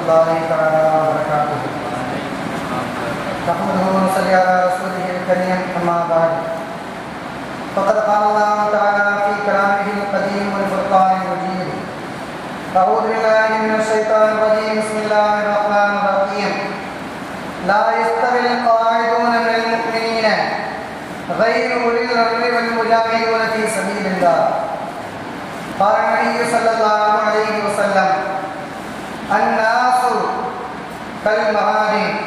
الله تعالى وبركاته. نحمده ونصلي على رسوله الكريم أما بعد. فقد قال الله تعالى في كلامه القديم والفرقان المجيد: أعوذ بالله من الشيطان الرجيم. بسم الله الرحمن الرحيم. لا يستوي القاعدون من المؤمنين غير أولي الضرر والمجاهدون في سبيل الله. قال النبي صلى الله عليه وسلم: الناس كالمعادن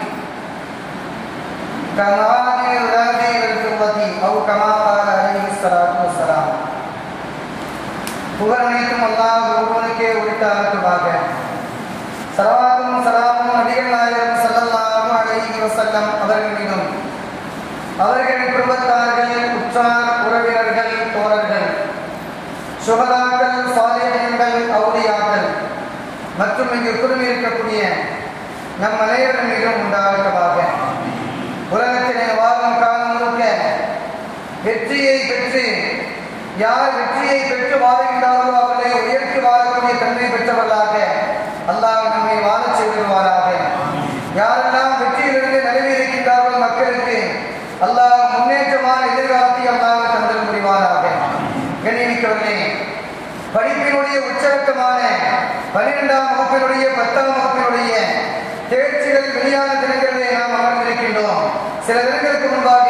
كمعادن الذهب والفضة أو كما قال عليه الصلاة والسلام. புகழ் அனைத்தும் அல்லாஹ் ஒருவனுக்கே உரித்தாகட்டுமாக. ஸலவாத்தும் ஸலாமும் நபிகள் நாயகம் ஸல்லல்லாஹு அலைஹி வஸல்லம் அவர்கள் மீதும், அவர்களின் குடும்பத்தார்கள், உற்றார் உறவினர்கள், தோழர்கள், சுஹதாக்கள், சாலிஹீன்கள், அவுலியாக்கள் மற்றும் இங்கு குழுமி இருக்கக்கூடிய நம் அனைவரின் மீதும் உண்டாகட்டுமாக. உலகத்திலே வாழும் காலம் முழுக்க வெற்றியை பெற்று யார் வெற்றியை பெற்று வாழ்கின்றார்களோ அவர்களை உயர்த்தி வாழக்கூடிய தன்மை பெற்றவர்களாக அல்லாஹ் நம்மை வாழச் செய்திருவாராக. யாரெல்லாம் வெற்றியிலிருந்து நழுவி இருக்கின்றார்களோ மக்களுக்கு அல்லாஹ் முன்னேற்றமான எதிர்காலத்தை அல்லாஹ் தந்தல் புரிவாராக. கண்ணியமிக்கவர்களே, படிப்பினுடைய உச்சகட்டமான 12ஆம் வகுப்பினுடைய 10ஆம் வகுப்பினுடைய தேர்ச்சிகள் வெளியான தினங்களிலே நாம் அமர்ந்திருக்கின்றோம். சில தினங்களுக்கு முன்பாக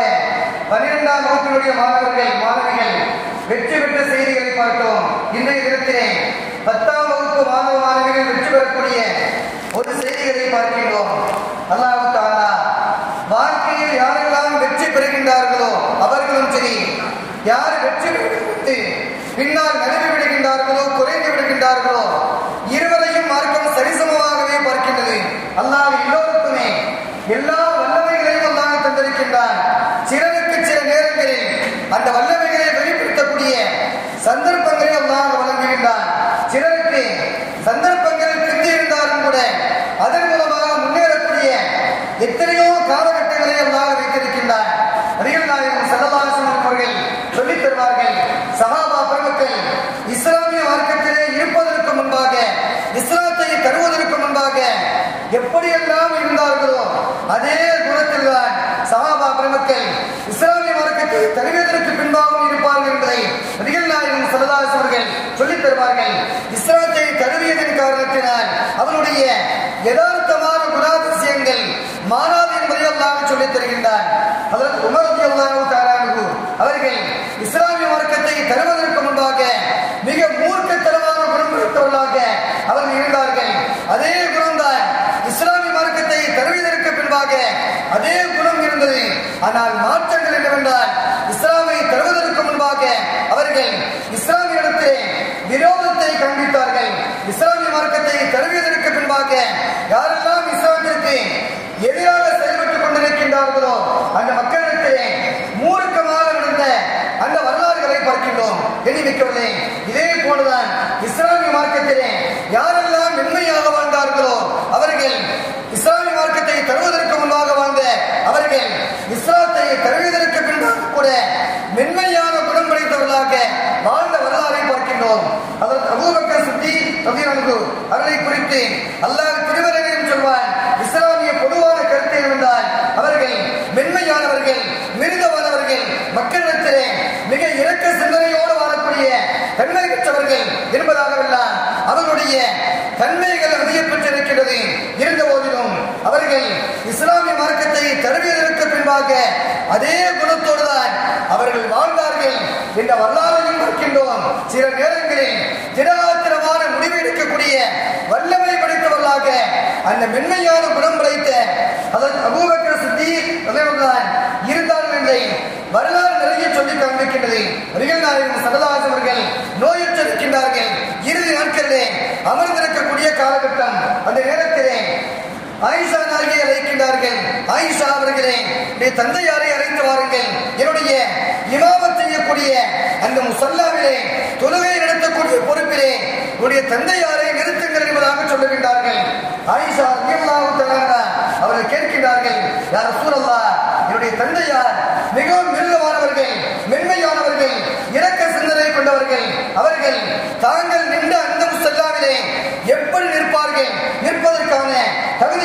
12ஆம் வகுப்பினுடைய மாணவர்கள், மாணவிகள் வெற்றி பெற்ற செய்திகளை பார்த்தோம். இன்றைய தினத்திலே 10ஆம் வகுப்பு மாணவ மாணவிகள் வெற்றி பெறக்கூடிய ஒரு செய்திகளை பார்க்கின்றோம். அல்லாஹ் தஆலா வாழ்க்கையில் யாரெல்லாம் வெற்றி பெறுகின்றார்களோ அவர்களும் சரி, யார் வெற்றி பெற்று பின்னால் நழுவி விடுகின்றார்களோ, குறைந்து விடுகின்றார்களோ, இருவரையும் மார்க்கம் சரிசமமாகவே பார்க்கின்றது. அல்லாஹ் எல்லோருக்குமே எல்லா வல்லமைகளையும் அல்லாஹ் தந்திருக்கின்றான். சிலருக்கு சில நேரங்களில் அந்த வல்லமைகளை வெளிப்படுத்தக்கூடிய சந்தர்ப்பங்களை அல்லாஹ் வழங்குகின்றான். சிலருக்கு சந்தர்ப்பங்கள் பிரிந்திருந்தாலும் கூட அதன் மூலமாக முன்னேறக்கூடிய எத்தனையோ காலகட்டங்களை அல்லாஹ் வைத்திருக்கின்றான். நபிகள் நாயகம் ஸல்லல்லாஹு அலைஹி வஸல்லம் அவர்கள் சொல்லித் தருவார்கள், சஹாபா பெருமக்கள் இஸ்லாமிய மார்க்கத்திலே இருப்பதற்கு முன்பாக, இஸ்லாத்தை தருவதற்கு முன்பாக எப்படியெல்லாம் இருந்தார்களோ அதே குணத்தில் தான் சஹாபா பெருமக்கள் இஸ்லாமிய மார்க்கத்தை தருவதற்கு பின்பாகவும் இருப்பார்கள் என்பதை நபிகள் நாயகம் ஸல்லல்லாஹு அலைஹி வஸல்லம் அவர்கள் சொல்லித் தருவார்கள். இஸ்லாத்தை தருவியதன் காரணத்தினால் அவருடைய யதார்த்தமான குணாதிசயங்கள் மாறாது என்பதை அல்லாஹ் சொல்லித் தருகின்றார். ஹஜ்ரத் உமர் ரலியல்லாஹு தஆலா அன்ஹு அவர்கள் இஸ்லாமிய மார்க்கத்தை தருவதற்கு முன்பாக மிக மூர்க்கத்தனமான குணம் படைத்தவர்களாக அவர்கள் இருந்தார்கள். அதே குணம்தான் இஸ்லாமிய மார்க்கத்தை தருவதற்கு பின்பாக அதே குணம் இருந்தது. ஆனால் மாற்றங்கள் என்னவென்றால், இஸ்லாமை தருவதற்கு முன்பாக அவர்கள் இஸ்லாமியிடத்திலே விரோதத்தை காண்பித்தார்கள். இஸ்லாமிய மார்க்கத்தை தருவதற்கு பின்பாக யாரெல்லாம் இஸ்லாத்திற்கு எதிராக செயல்பட்டுக் கொண்டிருக்கின்றார்களோ அந்த மக்களிடத்திலே மூர்க்கமாக நடந்த அந்த வரலாறுகளை பார்க்கின்றோம். எண்ணிமிக்கவில்லை. இதே போலதான் இஸ்லாமிய மார்க்கத்திலே யாரெல்லாம் மென்மையாக வாழ்ந்தார்களோ அவர்கள் இஸ்லாமிய மார்க்கத்தை தருவதற்கு முன்பாக வாழ்ந்த அவர்கள் இஸ்லாத்தை தருவதற்கு பின்பாக கூட மென்மையான குணம் படைத்தவர்களாக வாழ்ந்த வரலாறை பார்க்கின்றோம். அதற்கு அபூபக்கர் சித்தீக் ரலியல்லாஹு அவர்களை குறித்து அல்லாஹ் திருமறையிலும் சொல்வான், இஸ்லாமிய பொதுவான கருத்து என்னவென்றால் அவர்கள் மென்மையானவர்கள், மிருதுவானவர்கள், மக்களிடத்திலே மிக இரக்க சிந்தனையோடு வாழக்கூடிய தன்மை பெற்றவர்கள் என்பதாகவெல்லாம் அவர்களுடைய தன்மைகள் அறியப்பட்டிருக்கிறது. இருந்த போதிலும் அவர்கள் இஸ்லாமிய மார்க்கத்தை தருவதற்கு பின்பாக அதே குணத்தோடுதான் அவர்கள் வாழ்ந்தார்கள் என்ற வரலாறையும் பார்க்கின்றோம். சில நேரங்களில் திடகாத்திரமான முடிவு எடுக்கக்கூடிய வல்லமை படைத்தவர்களாக அந்த மென்மையான குணம் படைத்த அதற்கு அபூபக்கர் சித்தீக் ரலியல்லாஹு இருந்தார்கள் என்பதை வரலாறு நிறைய சொல்லி காண்பிக்கின்றது. நபிகள் நாயகம் ஸல்லல்லாஹு அலைஹி வஸல்லம் அவர்கள் நோயுற்றிருக்கின்றார்கள். இறுதி நாட்களிலே அமர்ந்திருக்கக்கூடிய காலகட்டம். அந்த நேரத்திலே ஆயிஷா நாயகியை அழைக்கின்றார்கள். ஆயிஷா அவர்களே, என்னுடைய தந்தையாரை அழைத்து வாருங்கள், என்னுடைய இமாமத் செய்யக்கூடிய அந்த முஸல்லாவிலே தொழுகை நடத்தக்கூடிய பொறுப்பிலே என்னுடைய தந்தையாரை நிறுத்துங்கள் என்பதாக சொல்லுகின்றார்கள். ஆயிஷா ரலியல்லாஹு தஆலா அவர்கள் கேட்கின்றார்கள், யா ரசூலல்லாஹ், என்னுடைய தந்தையார் மிகவும் மிருதுவானவர்கள், மென்மையானவர்கள், இரக்க சிந்தனை கொண்டவர்கள். அவர்கள் தாங்கள் நின்ற அந்த முஸல்லாவிலே எப்படி நிற்பார்கள்? நிற்பதற்கான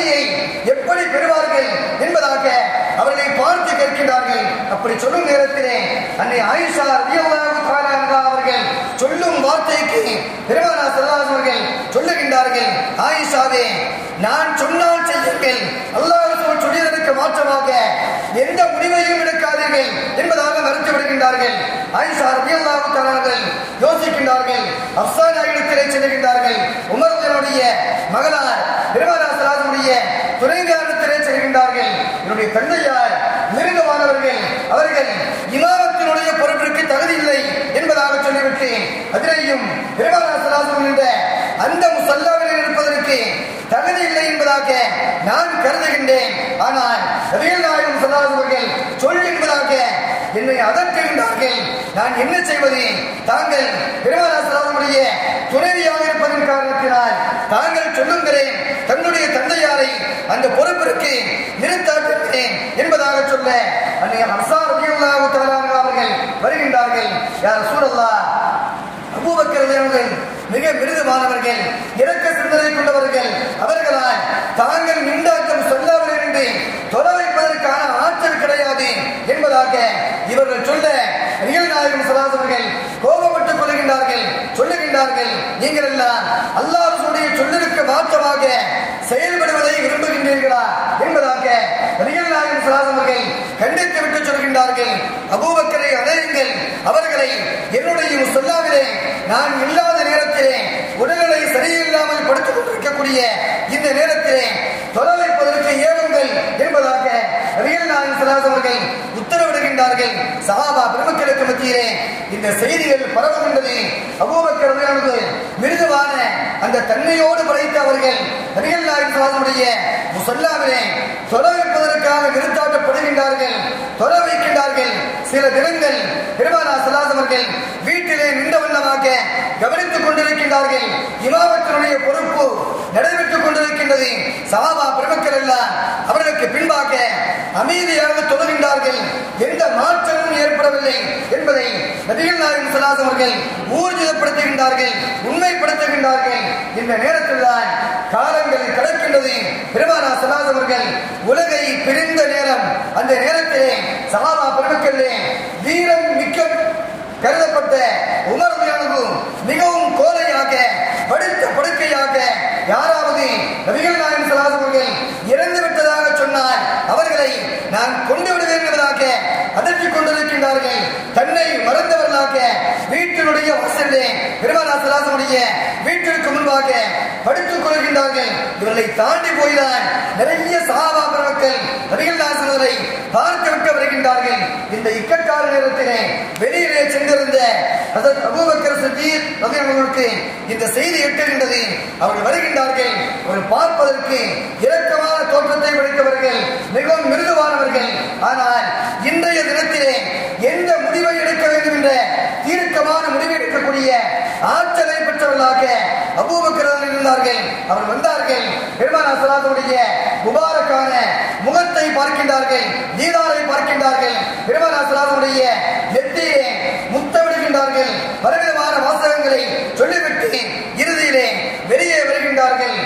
தகுதியை எப்படி பெறுவார்கள் என்பதாக அவர்களை பார்த்து கேட்கின்றார்கள். அப்படி சொல்லும் நேரத்திலே அன்னை ஆயிஷா ரலியல்லாஹு தஆலா அன்ஹா அவர்கள் சொல்லும் வார்த்தைக்கு பெருமானார் ஸல்லல்லாஹு அலைஹி அவர்கள் சொல்லுகின்றார்கள், ஆயிஷாவே, நான் சொன்னால் செய்யுங்கள், அல்லாஹ் ரசூல் சொல்லியதற்கு மாற்றமாக எந்த முடிவையும் எடுக்காதீர்கள் என்பதாக மறுத்து விடுகின்றார்கள். ஆயிஷா ரலியல்லாஹு தஆலா அவர்கள் யோசிக்கின்றார்கள். ஹப்ஸா நாயகத்திலே செல்கின்றார்கள். உமருடைய மகளார் பெருமானார் ஸல்லல்லாஹு அலைஹி துணைவியாரிடத்திலே செல்கின்றார்கள். என்னுடைய தந்தையார் மிருகமானவர்கள், அவர்கள் இமாமத்தினுடைய பொறுப்பிற்கு தகுதி இல்லை என்பதாக சொல்லிவிட்டு அதிலேயும் பெருமானார் ஸல்லல்லாஹு அலைஹி என்ற அந்த முஸல்லாவில் இருப்பதற்கு தகுதி இல்லை என்பதாக நான் கருதுகின்றேன். ஆனால் நபிகள் நாயகம் ஸல்லல்லாஹு அலைஹி அவர்கள் சொல் என்பதாக என்னை அதட்டுகின்றார்கள். நான் என்ன செய்வது? தாங்கள் பெருமானார் ஸல்லல்லாஹு அலைஹி துணைவியாக இருப்பதன் காரணத்தினால் தாங்கள் சொல்லுங்களேன், தன்னுடைய தந்தையாரை அந்த பொறுப்பிற்கு நிறுத்தாட்டுகிறேன் என்பதாக சொல்ல அன்னை ஹப்ஸா ரலியல்லாஹு தஆலா அன்ஹா அவர்கள் வருகின்றார்கள். யா ரசூலல்லாஹ், அபூபக்கர் அவர்கள் மிக மிருதுவானவர்கள், இரக்க சிந்தனை கொண்டவர்கள். அவர்களால் தாங்கள் நின்றாட்டம் சொல்லாமல் இருந்து தொலை வைப்பதற்கான ஆற்றல் கிடையாது என்பதாக இவர்கள் சொல்ல நபிகள் நாயகம் ஸல்லல்லாஹு அலைஹி அவர்கள் கோபப்பட்டுக் கொள்கின்றார்கள். சொல்லுகின்றார்கள், நீங்கள் எல்லாம் அல்லாஹ் ரசூலுடைய சொல்லிற்கு மாற்றமாக செயல்படுவதை விரும்புகின்றீர்களா என்பதாக நபிகள் நாயகம் ஸல்லல்லாஹு அலைஹி அவர்கள் கண்டித்து விட்டு சொல்கின்றார்கள், அபூபக்கரை அழையுங்கள், அவர்களை என்னுடைய முஸல்லாவிலே நான் இல்லாத நேரத்திலே உடல்நிலை சரியில்லாமல் படுத்துக் கொண்டிருக்கக்கூடிய இந்த நேரத்திலே தொலை வைப்பதற்கு ஏவுங்கள் என்பதாக நபிகள் நாயகம் ஸல்லல்லாஹு அலைஹி அவர்கள் உத்தரவிடுகின்றார்கள். சஹாபா பெருமக்களுக்கு மத்தியிலே இந்த செய்திகள் பரவுகின்றது. அபூபக்கர் ரலியல்லாஹு அன்ஹு மிருதுவான அந்த தன்மையோடு படைத்த அவர்கள் நபிகள் நாயகம் ஸல்லல்லாஹு அலைஹி முஸல்லாவிலே தொலை வைப்பதற்காக நிறுத்தாட்டப்படுகின்றார்கள், தொலை வைக்கின்றார்கள். சில தினங்கள் பெருமானார் ஸல்லல்லாஹு அலைஹி அவர்கள் வீட்டிலே நின்ற வண்ணமாக கவனித்துக் கொண்டிருக்கின்றார்கள். இமாமத்தினுடைய பொறுப்பு நடைபெற்றுக் கொண்டிருக்கின்றது. சஹாபா பெருமக்கள் எல்லாம் அவர்களுக்கு பின்பாக அமைதியாக தொழுகின்றார்கள். எந்த மாற்றமும் ஏற்படவில்லை என்பதை நபிகள் நாயகம் ஸல்லல்லாஹு அலைஹி அவர்கள் ஊர்ஜிதப்படுத்துகின்றார்கள், உண்மைப்படுத்துகின்றார்கள். இந்த நேரத்தில் தான் காலங்கள் கடக்கின்றது. பெருமானார் ஸல்லல்லாஹு அலைஹி அவர்கள் உலகை பிரிந்த நேரம். அந்த நேரத்திலே சஹாபா பெருமக்களிலே வீரம் மிக்க கருதப்பட்ட உமர் ரலியல்லாஹு மிகவும் கோலையாக படுத்த படுக்கையாக யாராவது நபிகள் நாயகம் ஸல்லல்லாஹு அலைஹி அவர்கள் இறந்து விட்டதாக சொன்னால் அவர்களை நான் கொண்டு விடுவேன் என்பதாக அதற்றிக் கொண்டிருக்கின்றார்கள். தன்னை மறந்தவர்களாக வீட்டினுடைய வாசலிலே பெருமானார் ஸல்லல்லாஹு அலைஹி வீட்டிற்கு முன்பாக படுத்துக் கொள்கின்றார்கள். இவர்களை தாண்டி போய்தான் நிறைய சஹாபா பெருமக்கள் நபிகள் நாயகம் ஸல்லல்லாஹு அலைஹி பார்த்து விட்டு வருகின்றார்கள். இந்த இக்கட்டான நேரத்திலே வெளியிலே சென்றிருந்த ஹஜ்ரத் அபூபக்கர் சித்தீக் ரலியல்லாஹு அன்ஹு இந்த செய்தி எட்டுகின்றது. அவர்கள் வருகின்றார்கள். அவர்கள் பார்ப்பதற்கு இரக்கமான தோற்றத்தை படைத்தவர்கள், மிகவும் மிருதுவானவர்கள். ஆனால் இன்றைய தினத்திலே எந்த முடிவை எடுக்க வேண்டும் என்ற தீர்க்கமான முடிவை எடுக்கக்கூடிய ஆற்றலை பெற்றவர்களாக அபூபக்கர் இருந்தார்கள். அவர் வந்தார்கள். பெருமானார் ஸல்லல்லாஹு அலைஹி முபாரக்கான முகத்தை பார்க்கின்றார்கள், தீதாரை பார்க்கின்றார்கள். பெருமானார் ஸல்லல்லாஹு அலைஹி நெற்றியிலே முத்தமிடுகின்றார்கள். பலவிதமான வாசகங்களை சொல்லிவிட்டு இறுதியிலே வெளியே வருகின்றார்கள்.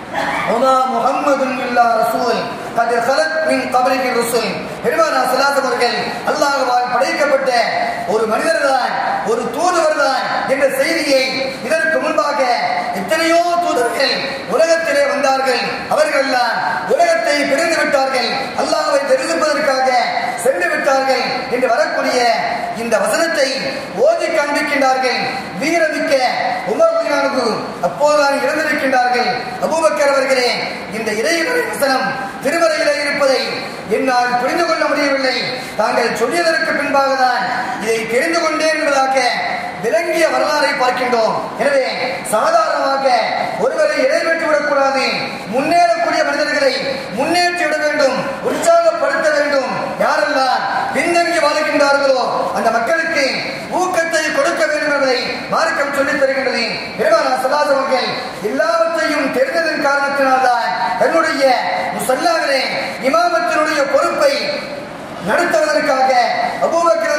ஒமா முஹம்மதுன் இல்லா ரசூல் கத் கலத் மின் கப்ரிஹி ருசுல். பெருமானார் ஸல்லல்லாஹு அலைஹி அவர்கள் அல்லாஹ்வால் படைக்கப்பட்ட ஒரு மனிதர்தான், ஒரு தூதுவர்தான் என்ற செய்தியை இதற்கு முன்பாக எத்தனையோ தூதர்கள் உலகத்திலே வந்தார்கள். அவர்கள் எல்லாம் உலகத்தை பிரிந்து விட்டார்கள், அல்லாஹ்வை தெரிவிப்பதற்காக சென்று விட்டார்கள் என்று வரக்கூடிய இந்த வசனத்தை ஓதி காண்பிக்கின்றார்கள். வீரமிக்க உமர் ரலியல்லாஹு அப்போதுதான் இறந்திருக்கின்றார்கள். அபூபக்கர் அவர்களே, இந்த இறைவனை வசனம் திருமறையிலே இருப்பதை என்னால் புரிந்து கொள்ள முடியவில்லை. தாங்கள் சொல்லியதற்கு பின்பாக தான் இதை தெரிந்து கொண்டேன் என்பதாக விளங்கிய வரலாறை பார்க்கின்றோம். எனவே சாதாரணமாக ஒருவரை இடைவெட்டு விடக்கூடாது. முன்னேறக்கூடிய மனிதர்களை முன்னேற்றி விட வேண்டும், உற்சாகப்படுத்த வேண்டும். யாரெல்லாம் பின்தங்கி வாழ்கின்றார்களோ அந்த மக்களுக்கு ஊக்கத்தை கொடுக்க வேண்டும் என்பதை மார்க்கம் சொல்லித் தருகின்றது. பெருமானார் ஸல்லல்லாஹு அலைஹி அவர்கள் எல்லாவற்றையும் தெரிந்ததன் காரணத்தினால்தான் தன்னுடைய முஸல்லாவிலே இமாமத்தினுடைய பொறுப்பை நடத்துவதற்காக அபூபக்கர்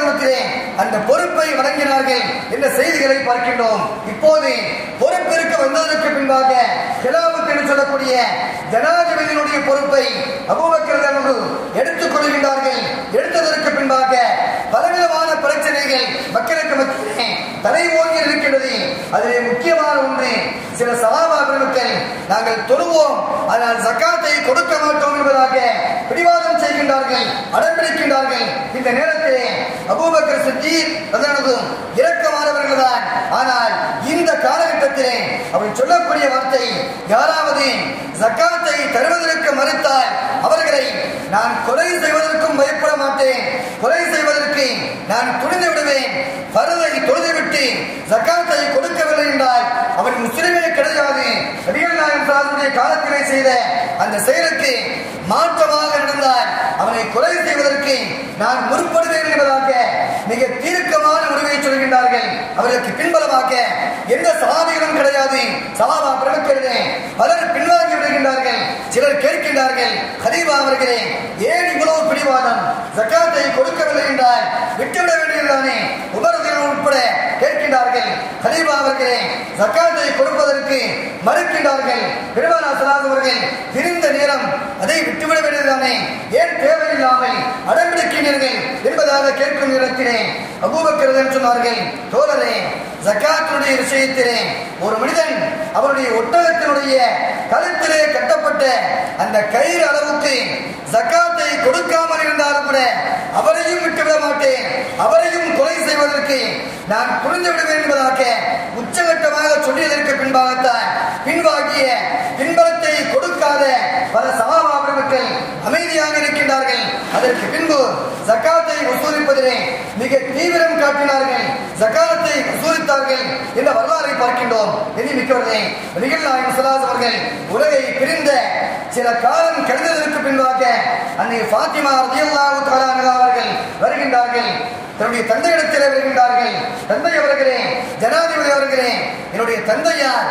ரலியல்லாஹு அந்த பொறுப்பை வழங்கினார்கள் என்ற செய்திகளை பார்க்கின்றோம். இப்போது பொறுப்பிற்கு வந்ததற்கு பின்பாக கிலாபத் என்று சொல்லக்கூடிய ஜனாதிபதியினுடைய பொறுப்பை அபூபக்கர் ரலியல்லாஹு எடுத்துக் கொள்கின்றார்கள். எடுத்ததற்கு பின்பாக பலவிதமான பிரச்சனைகள் மக்களுக்கு மத்தியிலே தலை ஓங்கி இருக்கின்றது. அதிலே முக்கியமான ஒன்று, சில சஹாபா பெருமக்கள் நாங்கள் தொழுவோம், ஆனால் ஜக்காத்தை கொடுக்க மாட்டோம் என்பதாக பிடிவாதம் செய்கின்றார்கள், அடம்பிடிக்கின்றார்கள். இந்த நேரத்திலே அபூபக்கர் சித்தீக் ரலியல்லாஹு இரக்கமானவர்கள் தான். ஆனால் இந்த காலகட்டத்திலே அவர் சொல்லக்கூடிய வார்த்தை, யாராவது ஜக்காத்தை தருவதற்கு மறுத்தால் அவர்களை நான் கொலை செய்வதற்கும் பயப்பட மாட்டேன், கொலை செய்வதற்கு நான் துணிந்து விடுவேன். பரதை தொழுதுவிட்டு ஜக்காத்தை கொடுக்கவில்லை என்றால் அவன் முஸ்லிமே கிடையாது. நபிகள் நாயகம் ஸல்லல்லாஹு காலத்திலே செய்த அந்த செயலுக்கு மாற்றமாக நடந்தால் அவனை கொலை செய்வதற்கு நான் முற்படுவேன் என்பதாக மிக தீர்க்கமான முடிவை சொல்கின்றார்கள். அவர்களுக்கு பின்பலமாக எந்த சஹாபிகளும் கிடையாது. சஹாபா பெருமக்களிலே பலர் பின்வாங்கி விடுகின்றார்கள். சிலர் கேட்கின்றார்கள், கலீஃபா அவர்களே, ஏன் இவ்வளவு பிடிவாதம்? ஜக்காத்தை கொடுக்கவில்லை என்றால் விட்டுவிட வேண்டியதுதானே? உமர் ரலியல்லாஹு உட்பட கேட்கின்றார்கள், கலீஃபா அவர்களே, ஜக்காத்தை கொடுப்பதற்கு மறுக்கின்றார்கள். பெருமானார் ஸல்லல்லாஹு அலைஹி அவர்கள் பிரிந்த நேரம் அதை விட்டுவிட வேண்டியதுதானே? ஏன் தேவையில்லாமல் அடம்பிடிக்கிறீர்கள் என்பதாக கேட்கும் நேரத்திலே அபூபக்கர் ரலியல்லாஹு சொன்னார்கள், தோழரே, ஜக்காத்துடைய விஷயத்திலே ஒரு மனிதன் அவருடைய ஒட்டகத்தினுடைய கழுத்திலே கட்டப்பட்ட அந்த கயிறு அளவுக்கு ஜக்காத்தை கொடுக்காமல் இருந்தாலும் கூட அவரையும் விட்டுவிட மாட்டேன், அவரையும் கொலை செய்வதற்கு நான் புரிந்து விடுவேன் என்பதாக உச்சகட்டமாக சொல்லியதற்கு பின்பாகத்தான் பின்வாங்கிய பின்பலத்தை கொடுக்காத பல சஹாபா பெருமக்கள் அமைதியாக இருக்கின்றார்கள். அதற்கு பின்பு ஜக்காத்தை வசூலிப்பதிலே மிக தீவிரம் காட்டினார்கள், ஜக்காத்தை வசூலித்தார்கள் என்ற வரலாறை பார்க்கின்றோம். மிக்கவர்களே, நபிகள் நாயகம் ஸல்லல்லாஹு அலைஹி அவர்கள் உலகை பிரிந்த சில காலம் கழிந்ததற்கு பின்பாக அன்னை ஃபாத்திமா ரலியல்லாஹு தஆலா அன்ஹா அவர்கள் வருகின்றார்கள். தன்னுடைய தந்தையிடத்திலே வருகின்றார்கள். தந்தை அவர்களே, ஜனாதிபதி அவர்களே, என்னுடைய தந்தையார்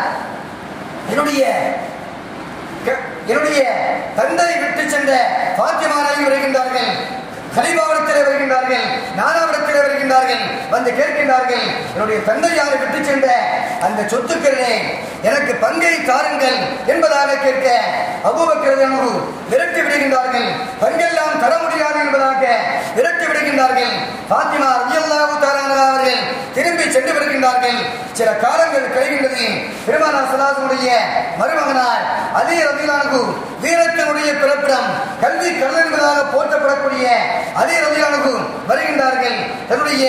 என்னுடைய தந்தை விட்டு சென்ற ஃபாத்திமா நாயகி வருகின்றார்கள். கலீஃபாவிடத்திலே வருகின்றார்கள், நானாவிடத்திலே வருகின்றார்கள். வந்து கேட்கின்றார்கள், என்னுடைய தந்தையாரை விட்டு சென்ற அந்த சொத்துக்களிலே எனக்கு பங்கை தாருங்கள் என்பதாக கேட்க அபூபக்கர் ரலியல்லாஹு விரட்டி விடுகின்றார்கள். பங்கெல்லாம் தர முடியாது என்பதாக விரட்டி விடுகின்றார்கள். ஃபாத்திமா ரலியல்லாஹு தஆலா அன்ஹா அவர்கள் திரும்பி சென்று வருகின்றார்கள். சில காலங்கள் கழிகின்றது. பெருமானார் ஸல்லல்லாஹு அலைஹி மருமகனார் அலி ரலியல்லாஹு அன்ஹு, வீரத்தினுடைய பிறப்பிடம், கல்வி கல்லன் என்பதாக போற்றப்படக்கூடிய அலி ரலியல்லாஹு அன்ஹு வருகின்றார்கள். தன்னுடைய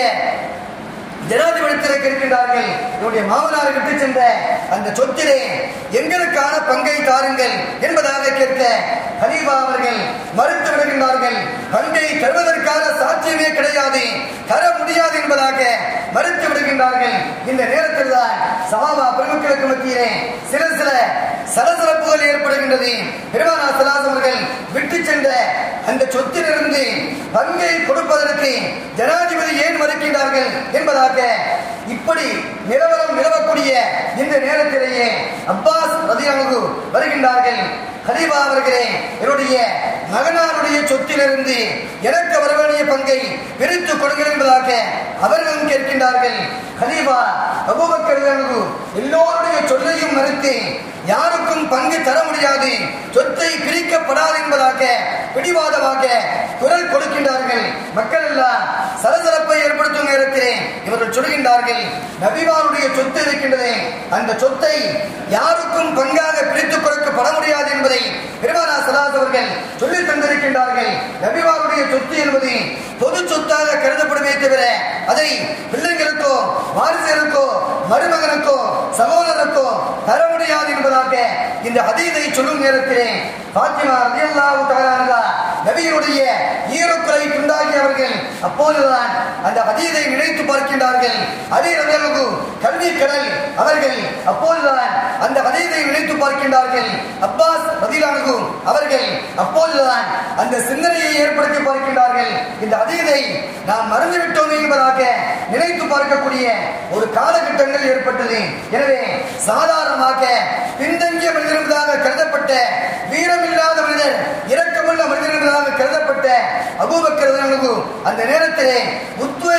ஜனாதிபதியிடத்திலே கேட்கின்றார்கள், என்னுடைய மாமனாரை விட்டு சென்ற அந்த சொத்திலே எங்களுக்கான பங்கை தாருங்கள் என்பதாக கேட்க கலீஃபா அவர்கள் மறுத்து விடுகின்றார்கள். பங்கை தருவதற்கான சாத்தியமே கிடையாது, தர முடியாது என்பதாக மறுத்து விடுகின்றார்கள். இந்த நேரத்தில் தான் சஹாபா பெருமக்களுக்கு மத்தியிலே சில சலசலப்புகள் ஏற்படுகின்றது. பெருமானார் ஸல்லல்லாஹு அலைஹி அவர்கள் விட்டு சென்ற அந்த சொத்திலிருந்து பங்கை கொடுப்பதற்கு ஜனாதிபதி ஏன் மறுக்கின்றார்கள் என்பதாக இப்படி நிலவக்கூடிய இந்த நேரத்திலேயே அப்பாஸ் ரலியல்லாஹு வருகின்றார்கள். கலீஃபா அவர்களே, என்னுடைய மகனாருடைய சொத்திலிருந்து எனக்கு வர வேண்டிய பங்கை பிரித்து கொடுங்கள் என்பதாக அவர்களும் கேட்கின்றார்கள். கலீஃபா அபூபக்கர் ரலியல்லாஹு எல்லோருடைய சொல்லையும் மறுத்து யாருக்கும் பங்கு தர முடியாது, சொத்தை பிரிக்கப்படாது என்பதாக பிடிவாதமாக குரல் கொடுக்கின்றார்கள். மக்கள் எல்லாம் சலசலப்பை ஏற்படுத்தும் நேரத்திலே இவர்கள் சொல்கின்றார்கள், நபிமாருடைய சொத்து இருக்கின்றது, அந்த சொத்தை யாருக்கும் பங்காக பிரித்துக் கொடுக்கப்பட முடியாது என்பதை பெருமானார் ஸல்லல்லாஹு அலைஹி அவர்கள் சொல்லித் தந்திருக்கின்றார்கள். நபிமாருடைய சொத்து என்பது பொது சொத்தாக கருதப்படுமே தவிர அதை பிள்ளைகளுக்கோ வாரிசுகளுக்கோ மருமகனுக்கோ சகோதரருக்கோ தர முடியாது என்பதாக இந்த ஹதீஸை சொல்லும் நேரத்திலே ஃபாத்திமா ரலியல்லாஹு தஆலா அன்ஹா நபியுடைய ஈரக்குறை துண்டாகியவர்கள் அப்போதுதான் அந்த ஹதீஸை நினைத்து பார்க்கின்றார்கள். அலி ரலியல்லாஹு கல்வி கடல் அவர்கள் அப்போதுதான் அந்த ஹதீஸை நினைத்து பார்க்கின்றார்கள். அப்பாஸ் ரலியல்லாஹு அவர்கள் அப்போதுதான் அந்த சிந்தனையை ஏற்படுத்தி பார்க்கின்றார்கள். இந்த ஹதீஸை நாம் மறந்துவிட்டோம் என்பதாக நினைத்து பார்க்கக்கூடிய ஒரு காலகட்டங்கள் ஏற்பட்டது. எனவே சாதாரணமாக பின்தங்கிய மனிதர் என்பதாக கருதப்பட்ட, வீரமில்லாத மனிதர், இரக்கமுள்ள மனிதர் என்பதாக கருதப்பட்ட அபூபக்கர் ரலியல்லாஹு அந்த நேரத்திலே உத்வேக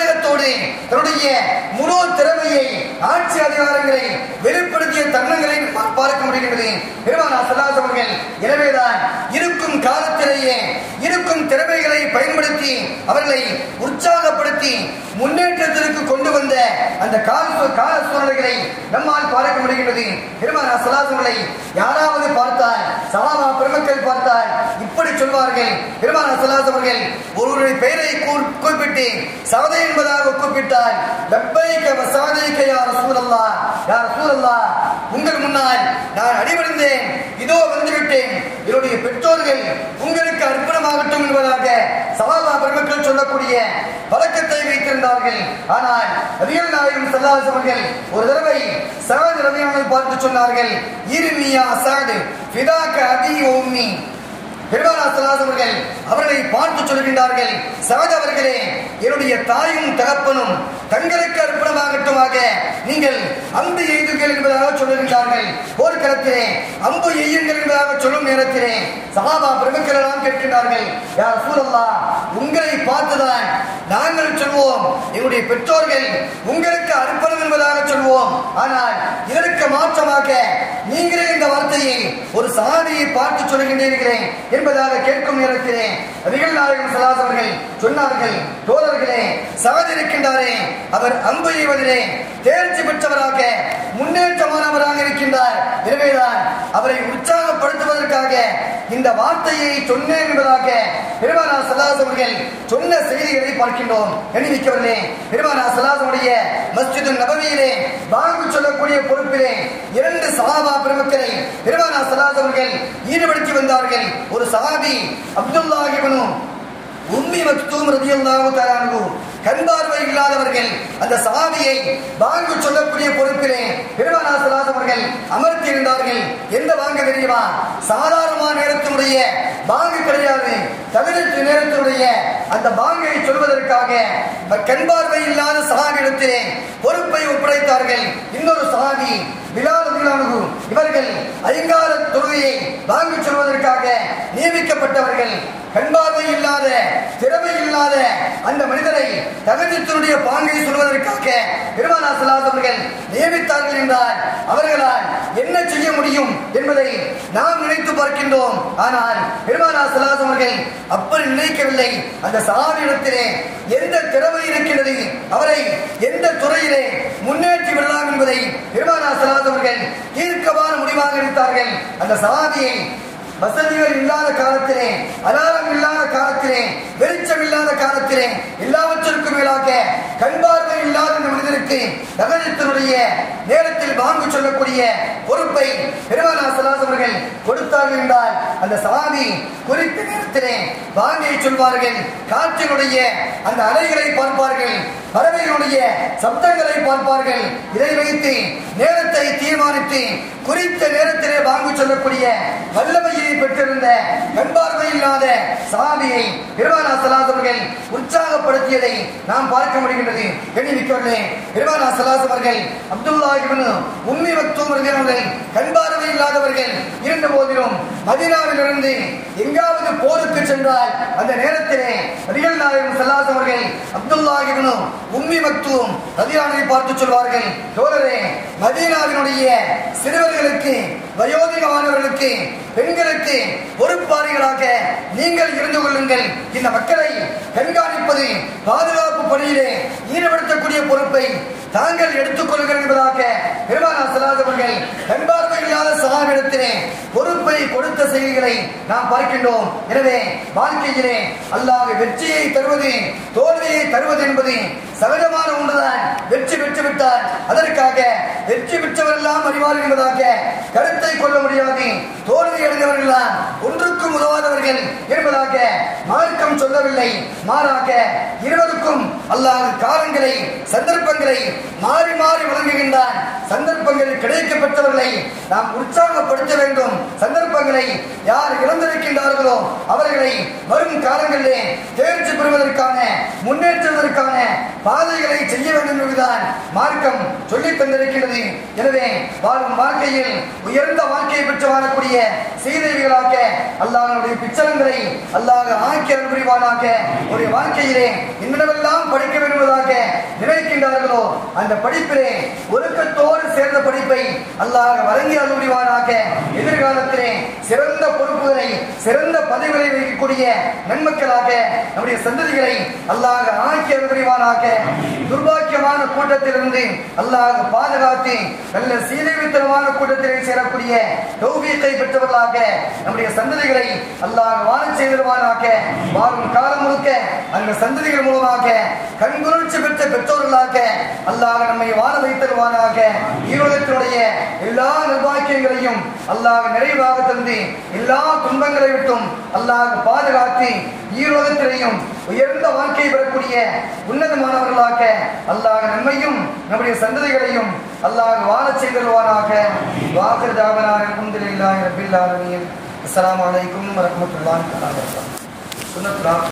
கொண்டு தன்னுடைய முழு திறமையை ஆட்சி அதிகாரங்களை வெளிப்படுத்திய தருணங்களை பார்க்க முடிகிறது பெருமானார் ஸல்லல்லாஹு அலைஹி வஸல்லம். எனவேதான் இருக்கும் காலத்திலேயே இருக்கும் திறமைகளை பயன்படுத்தி அவர்களை உற்சாகப்படுத்தி முன்னேற்றத்திற்கு கொண்டு வந்த அந்த கால சூழ்நிலைகளை நம்மால் பார்க்க முடிகிறது. பெருமானார் ஸல்லல்லாஹு அலைஹி வஸல்லம் யாராவது பார்த்தால், சஹாபா பெருமக்கள் பார்த்தால் இப்படி சொல்வார்கள். பெருமானார் ஸல்லல்லாஹு அலைஹி வஸல்லம் ஒருவருடைய பெயரை குறிப்பிட்டு சவதை என்பதாக கூப்பிட்டால், லப்பைக வ சஅதைக யா ரசூலல்லாஹ், யா ரசூலல்லாஹ், உங்கள் முன்னால் நான் அடிபணிந்தேன், இதோ வந்துவிட்டேன், என்னுடைய பெற்றோர்கள் உங்களுக்கு அர்ப்பணமாகட்டும் என்பதாக சஹாபா பெருமக்கள் சொல்லக்கூடிய பழக்கத்தை வைத்திருந்தார்கள். ஆனால் நபிகள் நாயகம் ஸல்லல்லாஹு அலைஹி வஸல்லம் ஒரு தடவை சஅத் ரலியல்லாஹு அன்ஹு பார்த்து சொன்னார்கள், இர்மியா சஅத் ஃபிதாக அபி வ உம்மி. பெருமானார் ஸல்லல்லாஹு அலைஹி வஸல்லம் அவர்களை பார்த்து சொல்கின்றார்கள், சஅத் அவர்களே, என்னுடைய தாயும் தகப்பனும் தங்களுக்கு அர்ப்பணமாகட்டுமாக நீங்கள் அம்பு எய்துங்கள் என்பதாக சொல்லுகின்றார்கள். போர்க்களத்திலே அம்பு எய்யுங்கள் என்பதாக சொல்லும் நேரத்திலே சஹாபா பெருமக்கள் எல்லாம் கேட்கின்றார்கள், யா ரசூலல்லாஹ், உங்களை பார்த்துதான் நாங்கள் சொல்வோம், எங்களுடைய பெற்றோர்கள் உங்களுக்கு அர்ப்பணம் என்பதாக சொல்வோம். ஆனால் இதற்கு மாற்றமாக நீங்களே இந்த வார்த்தையை ஒரு சஹாபியை பார்த்து சொல்கின்றீர்களே என்பதாக கேட்கும் நேரத்திலே நபிகள் நாயகம் ஸல்லல்லாஹு அலைஹி வஸல்லம் சொன்னார்கள், தோழர்களே, சஅத் இருக்கின்றாரே, அவர் அம்பு எய்வதிலே தேர்ச்சி பெற்றவராக முன்னேற்றமானவராக இருக்கின்றார். எனவேதான் அவரை உற்சாகப்படுத்துவதற்காக இந்த வார்த்தையை சொன்னேன் என்பதாக பெருமானார் ஸல்லல்லாஹு அலைஹி வஸல்லம் சொன்ன செய்திகளை பார்க்கின்றோம். எண்ணிக்கவர்களே, பெருமானார் ஸல்லல்லாஹு அலைஹி வஸல்லம் மஸ்ஜிது நபவியிலே பாங்கு சொல்லக்கூடிய பொறுப்பிலே 2 சஹாபா பெருமக்களை பெருமானார் ஸல்லல்லாஹு அலைஹி வஸல்லம் ஈடுபடுத்தி வந்தார்கள். ஒரு சஹாபி அப்துல்லாஹ் இப்னு உம்மி மக்தூம் ரலியல்லாஹு தஆலா அன்ஹு, கண் பார்வை இல்லாதவர்கள். அந்த சஹாபியை பாங்கு சொல்லக்கூடிய பொறுப்பிலே பெருமானார் ஸல்லல்லாஹு அலைஹி வஸல்லம் அமர்த்தி இருந்தார்கள். எந்த பாங்கு தெரியுமா? சாதாரணமான நேரத்தினுடைய பாங்கு கிடையாது. தகுதி நேரத்தினுடைய அந்த பாங்கை சொல்வதற்காக கண் பார்வை இல்லாத சஹாபியிடத்திலே பொறுப்பை ஒப்படைத்தார்கள். இன்னொரு சஹாபி பிலால் ரலியல்லாஹு அன்ஹு, இவர்கள் ஐங்கால தொழுகையை பாங்கு சொல்வதற்காக நியமிக்கப்பட்டவர்கள். கண்பார்வை இல்லாத, திறமை இல்லாத அந்த மனிதரை தகுதியினுடைய பாங்கை சொல்வதற்காக பெருமானார் ஸல்லல்லாஹு அலைஹி வஸல்லம் நியமித்தார்கள் என்றால் அவர்களால் என்ன செய்ய முடியும் என்பதை நாம் நினைத்து பார்க்கின்றோம். ஆனால் பெருமானார் ஸல்லல்லாஹு அலைஹி வஸல்லம் அப்படி நினைக்கவில்லை. அந்த சஹாபியிடத்திலே எந்த திறமை இருக்கின்றது, அவரை எந்த துறையிலே முன்னேற்றி விடலாம் என்பதை பெருமானார் ஸல்லல்லாஹு அலைஹி வஸல்லம் தீர்க்கமான முடிவாக எடுத்தார்கள். அந்த சஹாபியை வசதிகள் இல்லாத காலத்திலே, அலாரம் இல்லாத காலத்திலே, வெளிச்சம் இல்லாத காலத்திலே, எல்லாவற்றிற்கும் மேலாக கண்பார்வை இல்லாத இந்த மனிதருக்கு தகஜத்தினுடைய நேரத்தில் பாங்கு சொல்லக்கூடிய பொறுப்பை பெருமானார் ஸல்லல்லாஹு அலைஹி வஸல்லம் கொடுத்தார்கள் என்றால் அந்த சஹாபி குறித்த நேரத்திலே பாங்கை சொல்வார்கள். காற்றினுடைய அந்த அலைகளை பார்ப்பார்கள், பறவைகளுடைய சப்தங்களை பார்ப்பார்கள். இதை வைத்து நேரத்தை தீர்மானித்து குறித்த நேரத்திலே பாங்கு சொல்லக்கூடிய வல்லமையை பெற்றிருந்த கண்பார்வை இல்லாத சஹாபியை பெருமானார் ஸல்லல்லாஹு அலைஹி வஸல்லம் உற்சாகப்படுத்தியதை நாம் பார்க்க முடிகின்றது. எண்ணிக்கொள்ளே பெருமானார் ஸல்லல்லாஹு அலைஹி வஸல்லம் அப்துல்லாஹ் இப்னு உம்மி மக்தூம் ரலியல்லாஹு கண்பார்வை இல்லாதவர்கள் இருந்த போதிலும் மதீனாவிலிருந்து எங்காவது போருக்கு சென்றால் அந்த நேரத்திலே நபிகள் நாயகம் ஸல்லல்லாஹு அலைஹி வஸல்லம் அப்துல்லாஹ் இப்னு உம்மி மக்தூம் ரலியல்லாஹு அன்ஹு பார்த்து சொல்வார்கள், தோழரே, மதீனாவினுடைய சிறுவர்களுக்கு, வயோதிகமானவர்களுக்கு, பெண்களுக்கு பொறுப்பாளிகளாக நீங்கள் இருந்து கொள்ளுங்கள். இந்த மக்களை கண்காணிப்பது, பாதுகாப்பு பணியிலே ஈடுபடுத்தக்கூடிய பொறுப்பை தாங்கள் எடுத்துக் கொள்ளுங்கள் என்பதாக பெருமானார் ஸல்லல்லாஹு அலைஹி வஸல்லம் கண்பார்வை இல்லாத சஹாபியிடத்திலே பொறுப்பை கொடுத்த செய்திகளை நாம் பார்க்கின்றோம். எனவே வாழ்க்கையிலே அல்லாஹ் வெற்றியை தருவது, தோல்வியை தருவது என்பது சகஜமான ஒன்றுதான். வெற்றி பெற்றுவிட்டால் அதற்காக வெற்றி பெற்றவரெல்லாம் அறிவார்கள் என்பதாக கருத்தை கொள்ள முடியாது. தோல்வி அடைந்தவர்கள்லாம் ஒன்றுக்கும் உதவாதவர்கள் என்பதாக மார்க்கம் சொல்லவில்லை. மாறாக இருவருக்கும் அல்லாஹ் காலங்களை, சந்தர்ப்பங்களை மாறி மாறி வழங்குகின்றான். சந்தர்ப்பங்கள் கிடைக்கப்பட்டவர்களை நாம் உற்சாகப்படுத்த வேண்டும். சந்தர்ப்பங்களை யார் இழந்திருக்கின்றார்களோ அவர்களை வரும் காலங்களிலே தேர்ச்சி பெறுவதற்கான, முன்னேற்றுவதற்கான பாதைகளை செய்ய வேண்டும் என்பதுதான் மார்க்கம் சொல்லித் தந்திருக்கிறது. எனவே வாழும் வாழ்க்கையில் உயர்ந்த வாழ்க்கையை பெற்று வாழக்கூடிய செய்திகளாக அல்லாஹ்வுடைய பிச்சலங்களை அல்லாஹ் ஆக்கி அருள் புரிவானாக. ஒரு வாழ்க்கையிலே என்னவெல்லாம் படிக்க வேண்டுவதாக நினைக்கின்றார்களோ அந்த படிப்பிலே ஒழுக்கத்தோடு சேர்ந்த படிப்பை அல்லாஹ் வழங்கி அருள் புரிவானாக. எதிர்காலத்திலே சிறந்த பொறுப்புகளை சிறந்த பதவிகளை வைக்கக்கூடிய நன்மக்களாக நம்முடைய சந்ததிகளை அல்லாஹ் ஆக்கி அருள் புரிவானாக. துர்பாக்கியமான கூட்டத்திலிருந்து அல்லாஹ் பாதுகாத்து நல்ல சீதைவித்தனமான கூட்டத்திலே சேரக்கூடிய தௌஃபீக்கை பெற்றவர்களாக நம்முடைய சந்ததிகளை அல்லாஹ் வாழச் செய்திருவானாக. வாழும் காலம் முழுக்க அந்த சந்ததிகள் மூலமாக கண்குளிர்ச்சி பெற்ற பெற்றோர்களாக அல்லாஹ் நம்மை வாழ வைத்திருவானாக. ஈரோகத்தினுடைய எல்லா நிர்வாகியங்களையும் அல்லாஹ் நிறைவாக தந்து எல்லா துன்பங்களை விட்டும் அல்லாஹ் பாதுகாத்து ஈரோகத்திலையும் உயர்ந்த வாழ்க்கையை பெறக்கூடிய உன்னதமானவர்களாக அல்லாஹ் நம்மையும் நம்முடைய சந்ததிகளையும் அல்லாஹ் வாழச் செய்திருவானாக. வாஹிர் தாவனா அல்ஹம்துலில்லாஹி ரப்பில் ஆலமீன். அஸ்ஸலாமு அலைக்கும் வரஹ்மத்துல்லாஹி வபரகாத்துஹு.